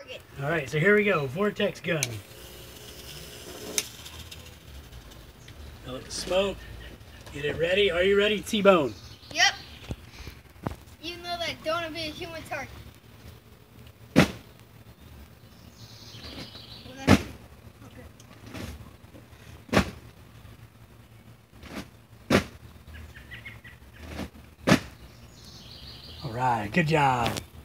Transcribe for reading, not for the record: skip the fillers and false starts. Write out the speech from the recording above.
target. All right, so here we go. Vortex gun. Now let the smoke. Get it ready. Are you ready, T-Bone? Yep. Even though that don't want to be a human target. All right, good job.